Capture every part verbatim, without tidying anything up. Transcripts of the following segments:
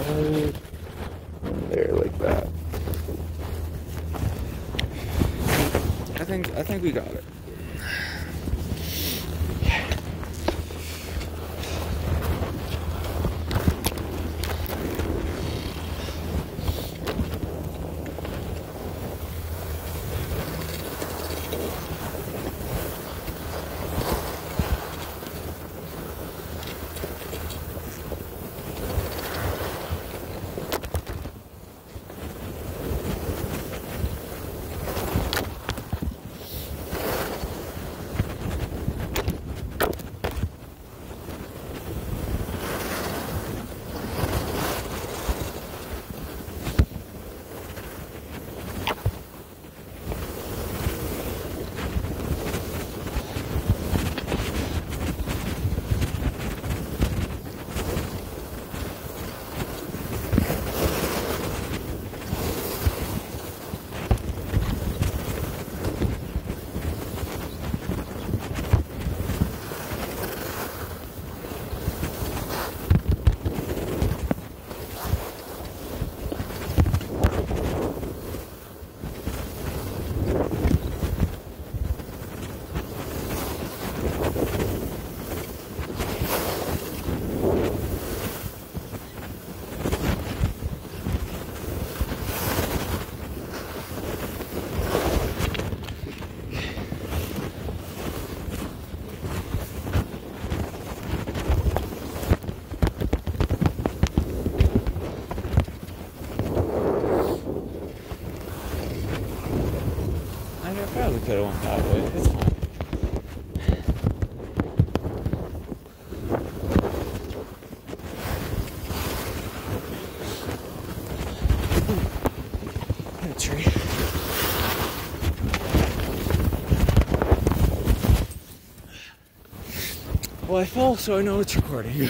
right in there like that. I think I think we got it. Probably could have went that way. It's fine. Ooh, a tree. Well, I fell, so I know it's recording.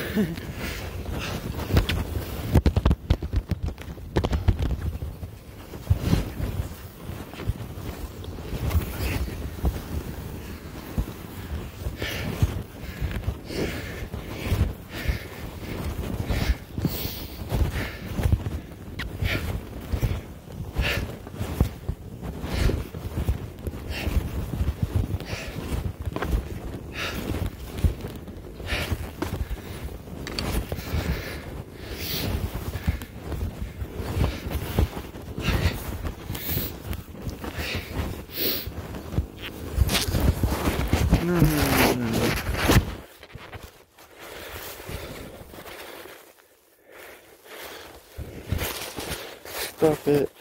Stop it.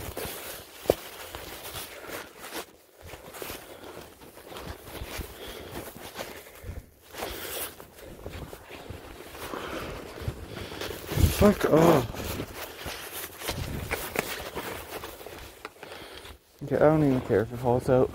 Fuck off. Okay, I don't even care if it falls out.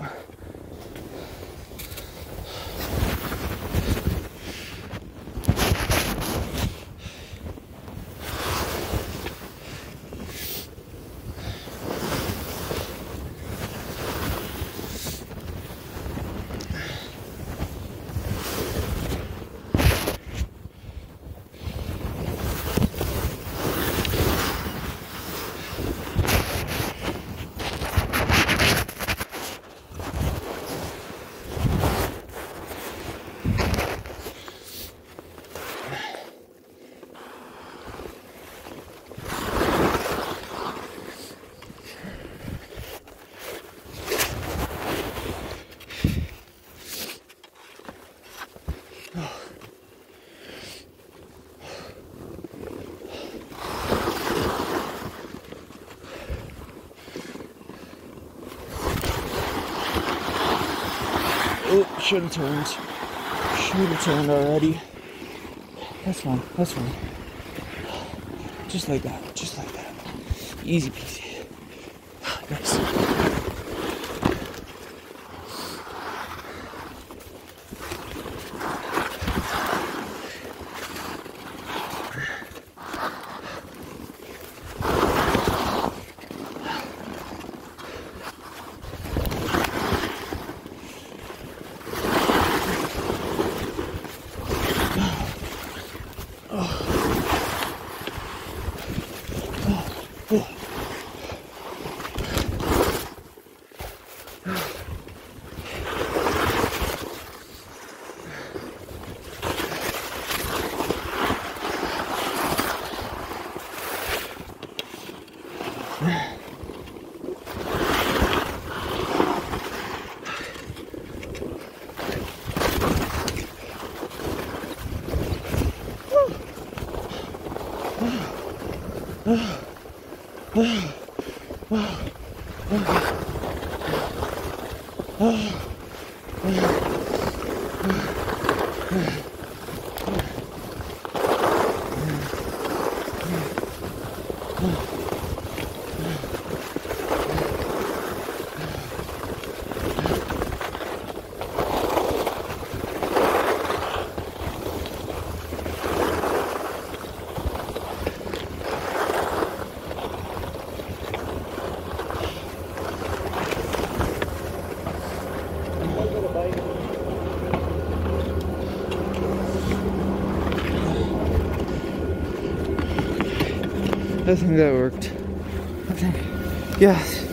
Oh, should have turned. Should have turned already. That's fine. That's fine. Just like that. Just like that. Easy peasy. Nice. I think that worked. I think, yes.